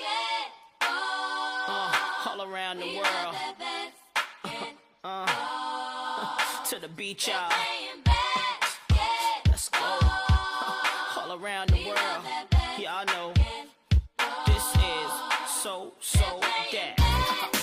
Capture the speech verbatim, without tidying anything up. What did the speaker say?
Uh, all around the world. Uh, uh, to the beach, y'all. Let's go. All around the world. Y'all know this is so, so that.